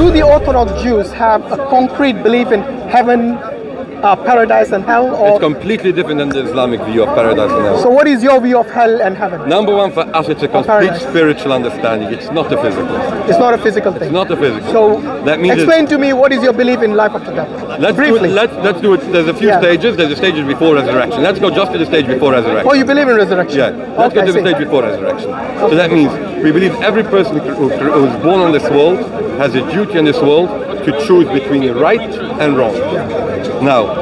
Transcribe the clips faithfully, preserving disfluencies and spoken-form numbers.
do the Orthodox Jews have a concrete belief in heaven, uh, paradise and hell? Or? It's completely different than the Islamic view of paradise and hell. So what is your view of hell and heaven? Number one, for us, it's a complete spiritual understanding. It's not a physical. It's not a physical thing. It's not a physical. So that means explain to me, what is your belief in life after death? Let's Briefly. do it, let's, let's do it. There's a few Yeah. stages. There's a stage before resurrection. Let's go just to the stage before resurrection. Oh, you believe in resurrection? Yeah. Let's Okay, go to the I see. stage before resurrection. So that means we believe every person who, who is born on this world has a duty in this world to choose between right and wrong. Now,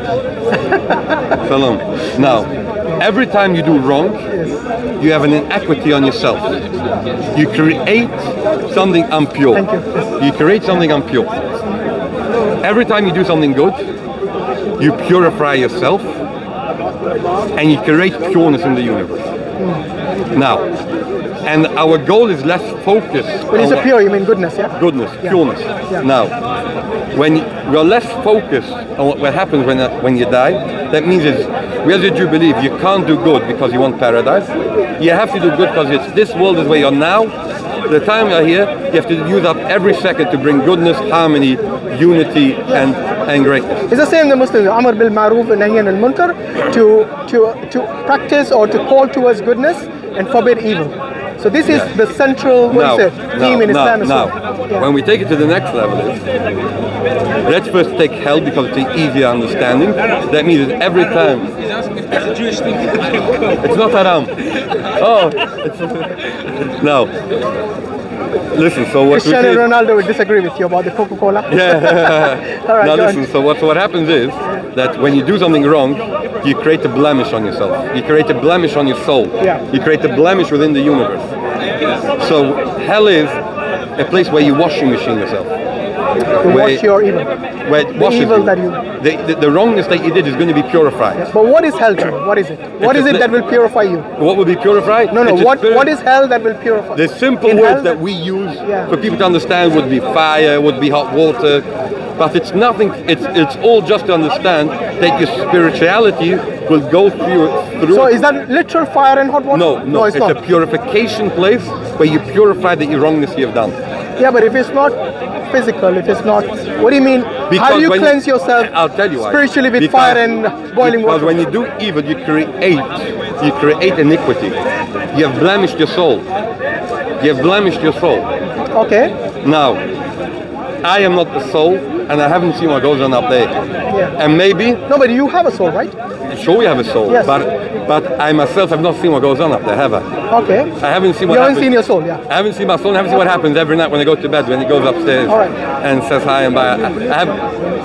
Salam. Now, every time you do wrong, you have an inequity on yourself. You create something impure. You create something impure. Every time you do something good, you purify yourself and you create pureness in the universe. Now, and our goal is less focused. When you say pure, you mean goodness, yeah? Goodness, Yeah. pureness. Yeah. Now, when you're less focused on what, what happens when uh, when you die, that means is, we as a Jew believe you can't do good because you want paradise. You have to do good because it's this world is where you're now. The time you're here, you have to use up every second to bring goodness, harmony, unity, and and greatness. It's the same the Muslims, Amr bil Ma'ruf and Nahy anil Munkar, to, to, to practice or to call towards goodness and forbid evil. So this is Yeah. the central what Now, is it, theme now, in Islam. as now, well. Yeah. when we take it to the next level, is let's first take hell because it's an easier understanding. That means that every time. It's not haram. Oh, it's, no. Listen, so what we Cristiano say, Ronaldo would disagree with you about the Coca-Cola. yeah. All right, Now go on. listen, so what, so what happens is that when you do something wrong, you create a blemish on yourself. You create a blemish on your soul. Yeah. You create a blemish within the universe. So hell is a place where you washing machine yourself. To Where- wash your evil. Where it The washes evil you. that you... The, the, the wrongness that you did is going to be purified. But what is hell to you? What is it? What It's is a it pla- that will purify you? What will be purified? No, no, It's a what, spirit- what is hell that will purify? The simple In words hell that we use Yeah. for people to understand would be fire, would be hot water, but it's nothing. It's it's all just to understand that your spirituality will go through. through So is that literal fire and hot water? no, no, it's, it's, not. a purification place where you purify the wrongness you've done. Yeah, but if it's not physical, if it's not, what do you mean? How Because do you when cleanse yourself I'll tell you why. spiritually with Because- fire and boiling because water? when you do evil, you create you create iniquity. You have blemished your soul. You have blemished your soul. Okay. Now, I am not the soul, and I haven't seen what goes on up there. Yeah. And maybe, No, but you have a soul, right? sure, we have a soul, Yes. but but I myself have not seen what goes on up there, have I? Okay. I haven't seen You what haven't happens. seen your soul, yeah. I haven't seen my soul. I haven't seen what happens every night when I go to bed when he goes upstairs All right. and says hi and bye. I, I have.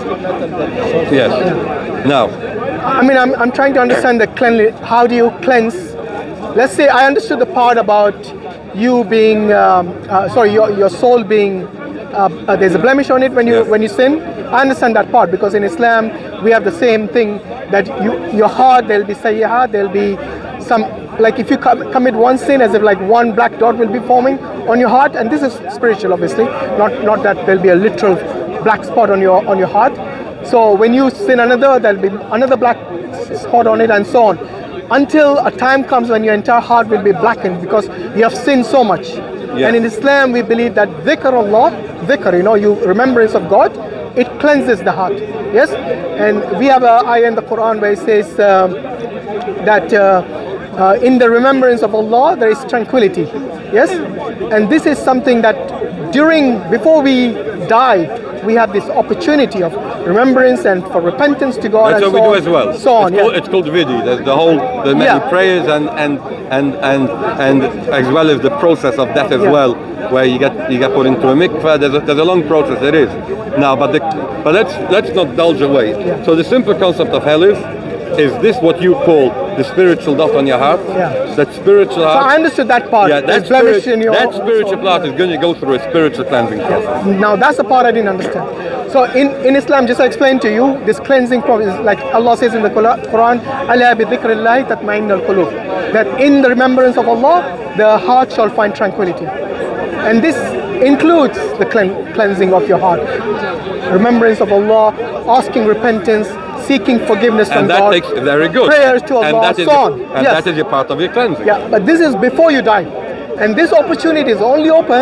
Yes. Now, I mean, I'm, I'm trying to understand the cleanliness. How do you cleanse? Let's say I understood the part about you being, um, uh, sorry, your, your soul being, uh, uh, there's a blemish on it when you Yes. when you sin. I understand that part because in Islam we have the same thing that you your heart there'll be sayyi'ah, there'll be some, like if you com- commit one sin, as if like one black dot will be forming on your heart, and this is spiritual, obviously, not not that there'll be a literal black spot on your on your heart. So when you sin another, there'll be another black spot on it, and so on, until a time comes when your entire heart will be blackened because you have sinned so much. Yes. And in Islam, we believe that dhikr Allah, dhikr, you know, you remembrance of God, it cleanses the heart. Yes, and we have a ayah in the Quran where it says um, that uh, uh, in the remembrance of Allah there is tranquility. Yes, and this is something that during before we die we have this opportunity of remembrance and for repentance to God. that's and what we so do on, as well. So on, it's, yeah. called, it's called vidi. There's the whole, the many Yeah. prayers and and and and and as well as the process of death as Yeah. well, where you get you get put into a mikveh. There's a, there's a long process. There is now, but the but let's let's not dulge away. Yeah. So the simple concept of hell is is this what you call the spiritual dot on your heart? Yeah. That spiritual So heart. I understood that part. yeah, There's that, blemish spirit, in your that spiritual part is going to go through a spiritual cleansing process. Now that's the part I didn't understand. So in, in Islam, just to explain to you, this cleansing process, like Allah says in the Quran, "Ala bi dhikrillahi tatma'innul qulub," that in the remembrance of Allah, the heart shall find tranquility. And this includes the clean, cleansing of your heart. Remembrance of Allah, asking repentance, seeking forgiveness from And that God. takes very good. Prayers to and Allah, that is so your- on. and Yes. that is your part of your cleansing. Yeah, but this is before you die. And this opportunity is only open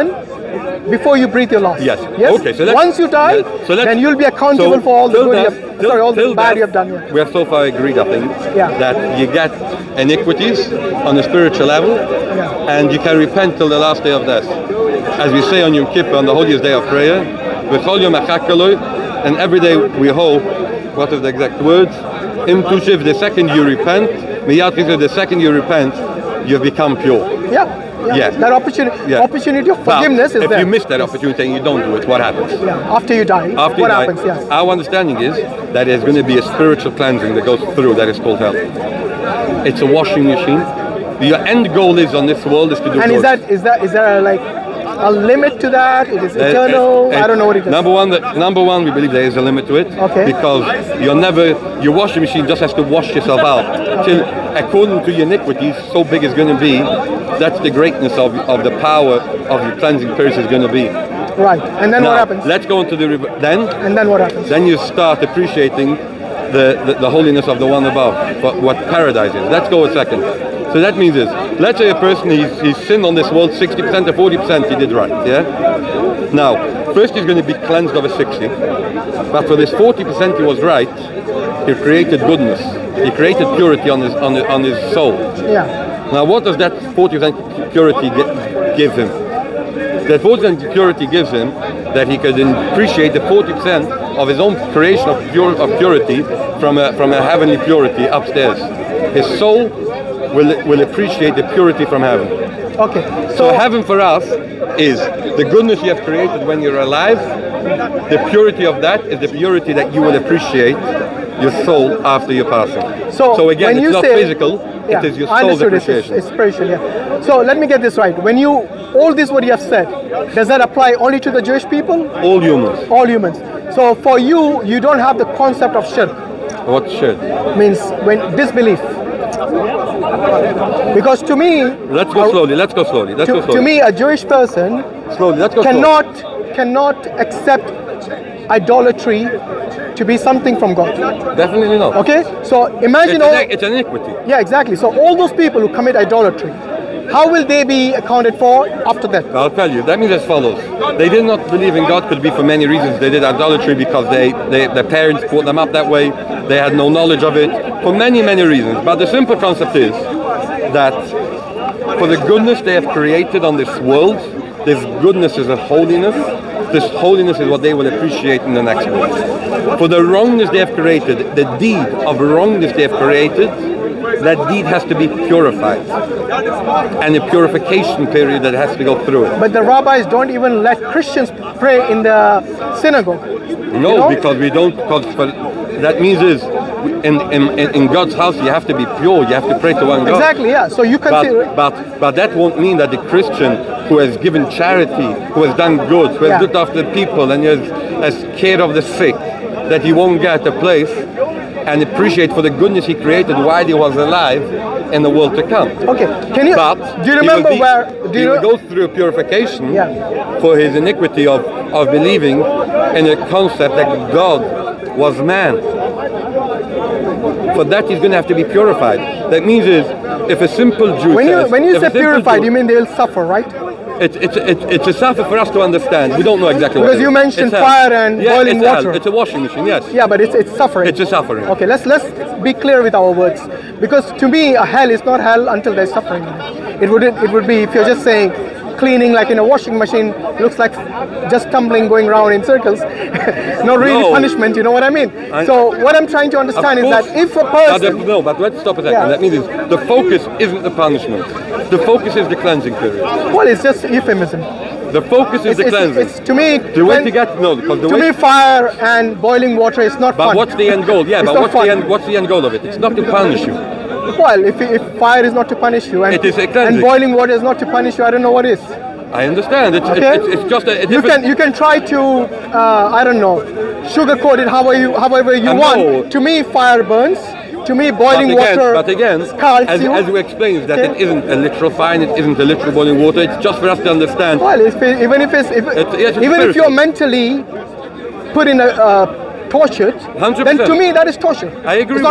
before you breathe your last. Yes. Yes. Okay. So let's, once you die, yeah, so let's, then you'll be accountable so for all the till good, that, you have, till, sorry, all the till bad that, you have done. Yeah. We have so far agreed, I think, Yeah. that you get iniquities on a spiritual level, Yeah. and you can repent till the last day of death. As we say on Yom Kippur, on the holiest day of prayer, V'chol yom hachakalo, and every day we hope, what is the exact words? Im tushiv, the second you repent, miyat kislev, the second you repent, you've become pure. Yeah. Yeah. Yeah. That opportunity, Yeah. opportunity of But forgiveness is if there. you miss that opportunity and you don't do it, what happens? Yeah. After you die, After what you die, happens? Yes. our understanding is that there's going to be a spiritual cleansing that goes through that is called hell. It's a washing machine. Your end goal is on this world is to do And good. is that is that is there a, like a limit to that? It is Uh, eternal. uh, uh, I don't know what it is. Number one, the, number one, we believe there is a limit to it. Okay. Because you're never, your washing machine just has to wash yourself out. Till, according to your iniquities, so big it's going to be. That's the greatness of, of the power of your cleansing period is going to be. Right. And then Now, what happens? let's go into the river. Then, And then what happens? then you start appreciating the, the, the holiness of the one above, what, what paradise is. Let's go a second. So that means this. Let's say a person, he's, he's sinned on this world sixty percent or forty percent he did right, yeah? Now, first he's going to be cleansed of a sixty. But for this forty percent he was right, he created goodness. He created purity on his, on his, on his soul. Yeah. Now what does that forty percent purity give him? That forty percent purity gives him that he could appreciate the forty percent of his own creation of, pure, of purity from a, from a heavenly purity upstairs. His soul will, will appreciate the purity from heaven. Okay. So heaven for us is the goodness you have created when you're alive. The purity of that is the purity that you will appreciate your soul after your passing. So, so again, when it's you not say, physical, yeah, it is your I soul's understood it's, appreciation. it's spiritual, yeah. So let me get this right. When you, all this what you have said, does that apply only to the Jewish people? All humans. All humans. So for you, you don't have the concept of shirk. What should? Means when disbelief. Because to me, Let's go a- slowly, let's go slowly, let's to, go slowly. to me, a Jewish person slowly, let's go slowly. cannot cannot accept idolatry to be something from God. Definitely not. Okay, so imagine It's all. an, it's an iniquity. Yeah, exactly. So all those people who commit idolatry, how will they be accounted for after that? I'll tell you, that means as follows. They did not believe in God, could be for many reasons. They did idolatry because they, they their parents brought them up that way. They had no knowledge of it, for many, many reasons. But the simple concept is that for the goodness they have created on this world, this goodness is a holiness. This holiness is what they will appreciate in the next world. For the wrongness they have created, the deed of wrongness they have created, that deed has to be purified. And a purification period that has to go through it. But the rabbis don't even let Christians pray in the synagogue. No, you know? because we don't, because for, that means is, in, in, in God's house you have to be pure, you have to pray to one God. Exactly, yeah. So you consider. But, but, but that won't mean that the Christian who has given charity, who has done good, who has Yeah. looked after the people and has, has cared of the sick, that he won't get a place and appreciate for the goodness he created while he was alive in the world to come. Okay, can you? But do you he remember will be- where? Do he you? will go through a purification Yeah. for his iniquity of, of believing in a concept that God was man. For that he's going to have to be purified. That means is, if a simple Jew when you says, when you if say a simple purified, Jew- you mean they will suffer, right? It's it's it's it's a suffer for us to understand. We don't know exactly what Because it you is. mentioned It's hell. fire and yeah, boiling it's hell. water. It's a washing machine, yes. Yeah, but it's it's suffering. It's a suffering. Okay, let's let's be clear with our words. Because to me, a hell is not hell until there's suffering. It would it would be if you're just saying cleaning like in a washing machine looks like just tumbling going around in circles. Not really No. punishment, you know what I mean? I- so what I'm trying to Of understand is course. that if a But the- person no, but let's stop a second. Yeah. That means is, the focus isn't the punishment. The focus is the cleansing period. well, it's just euphemism. The focus is It's, the it's, cleansing. it's to me the way when- to get no, because the to way. me fire and boiling water is not but fun. what's the end goal? Yeah, It's but not what's fun. the end? What's the end goal of it? It's not to punish you. Well, if, if fire is not to punish you and, It is a and cleansing. boiling water is not to punish you, I don't know what is. I understand. It's Okay? it's, it's just a, a You different. can you can try to uh, I don't know sugarcoat it however you however you Uh, no. want. To me, fire burns. To me, boiling but again, water but again, scalds as, you. as we explained, that Okay. it isn't a literal fire, and it isn't a literal boiling water. It's just for us to understand. Well, if it, even if it's if, It's- yes, it's even if spiritual. you're mentally put in a uh, tortured, one hundred then percent. to me that is torture. I agree It's not with you. fun.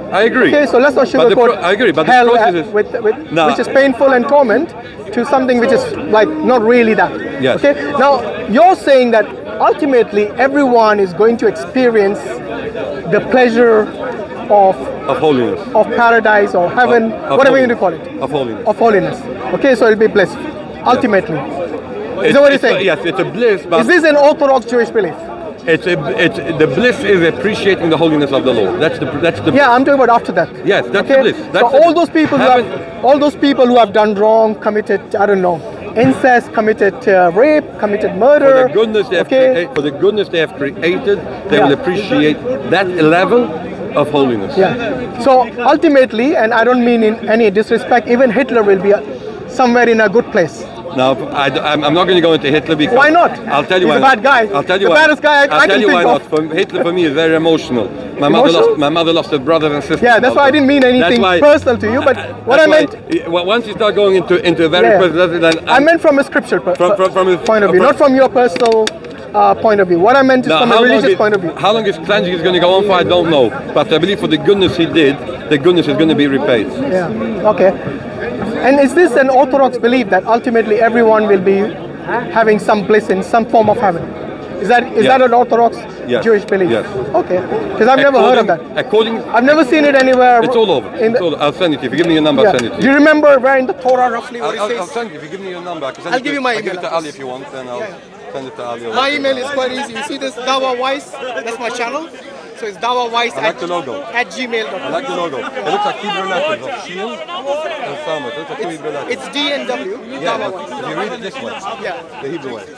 I agree. Okay, so let's not But the sugarcoat pro- I agree, but the hell process uh, is- with, with, Nah. which is painful and torment to something which is like not really that. Yes. Okay. Now you're saying that ultimately everyone is going to experience the pleasure of Of holiness. of paradise or heaven, Of- of whatever you holiness. want to call it. Of holiness. Of holiness. Okay, so it'll be bliss. Ultimately. Is that what you're It's- saying? Yes, it's a bliss, but Is this an Orthodox Jewish belief? it's a, it's the bliss is appreciating the holiness of the Lord. That's the that's the Yeah, I'm talking about after that. Yes, that's okay? the bliss. That's so the all bliss. those people who Heaven- have all those people who have done wrong, committed I don't know, incest, committed uh, rape, committed murder. For the goodness they have okay? created, for the goodness they have created, they Yeah. will appreciate that level of holiness. Yeah. So ultimately, and I don't mean in any disrespect, even Hitler will be uh, somewhere in a good place. Now, I, am I'm not going to go into Hitler because Why not? I'll tell you He's why. a bad guy. I'll tell you The why. baddest guy I- I'll I tell can you why think not. of. For Hitler for me is very emotional. My mother Emotional? lost. My mother lost her brothers and sisters. Yeah, that's why I didn't mean anything That's why- personal to you, but what I that's meant. why- w- once you start going into into a very Yeah. personal, then I I'm- meant from a scriptural per- From- from- from a- point of view, from- not from your personal uh, point of view. What I meant is Now, from how a long religious is- point of view. How long his cleansing is going to go on for, I don't know. But I believe for the goodness he did, the goodness is going to be repaid. Yeah. Okay. And is this an Orthodox belief that ultimately everyone will be having some bliss in some form of heaven? Is that is Yes. that an Orthodox Yes. Jewish belief? Yes. Okay. Because I've never heard of that. According, I've never seen it anywhere. it's all over. In It's the, all, I'll send it to you. If you give me your number, yeah. I'll send it to Do you. you remember where in the Torah roughly what I'll, I'll, it I'll says? send it. If you give me your number, I can send I'll it give to, you my I'll give it email to Ali address. if you want, then I'll Yeah. send it to Ali. My email is quite easy. You see this Dawa Weiss? That's my channel. So it's Dawa Weiss I like at, the logo. at gmail dot com. I like the logo. It looks like Hebrew letters of Shield and Sama. It looks like two Hebrew letters. It's D N W. Yeah, Dawa but Weiss. if you read it this way, Yeah. the Hebrew way,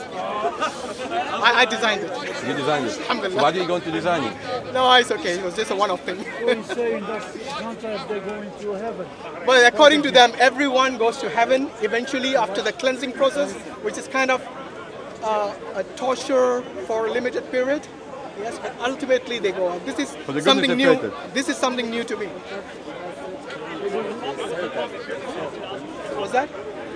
I, I designed it. you designed it. So Alhamdulillah. why did you go into designing? No, it's okay. It was just a one-off thing. He's saying that sometimes they're going to heaven. But according to them, everyone goes to heaven eventually after the cleansing process, which is kind of uh, a torture for a limited period. Yes, but ultimately they go out. This is For the goodness something of new. created. This is something new to me. What's that?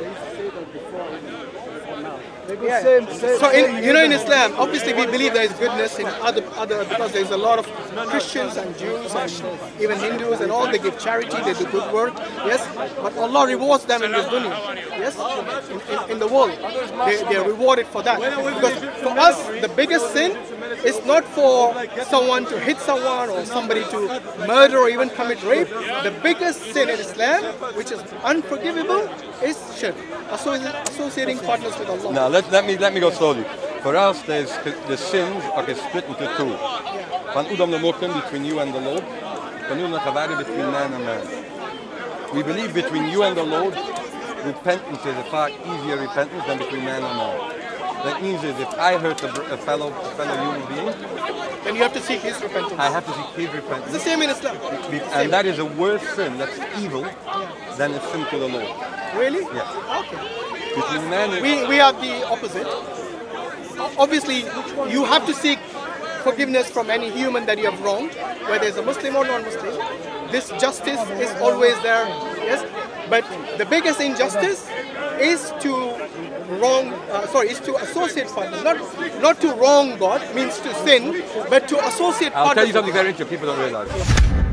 They go Yeah. same, same, So same in, you know, in heaven. Islam, obviously we believe there is goodness in other other because there's a lot of Christians and Jews and even Hindus and all. They give charity, they do good work. Yes, but Allah rewards them in this dunya. Yes, in, in, in the world, they, they are rewarded for that. Because for us, the biggest sin is not for someone to hit someone or somebody to murder or even commit rape. The biggest sin in Islam, which is unforgivable, is shirk, associ- associating partners with Allah. Now let, let me let me go slowly. For us, there's the sins are split into two. Van Udam the Mokum between you and the Lord. Van Udam the Chavadi between man and man. We believe between you and the Lord, repentance is a far easier repentance than between man and man. That means is if I hurt a, br- a fellow a fellow human being, Then you have to seek His repentance. I have to seek his It's the repentance. same in Islam. Be- Same. And that is a worse sin, that's evil, than a sin to the Lord. Really? Yeah. Okay. Between man and We, we have the opposite. Obviously, you have to seek forgiveness from any human that you have wronged, whether it's a Muslim or non-Muslim. This justice is always there, yes. But the biggest injustice is to wrong, uh, sorry, is to associate partners. Not, not to wrong God means to sin, but to associate I'll tell partners. you something very interesting people don't realize.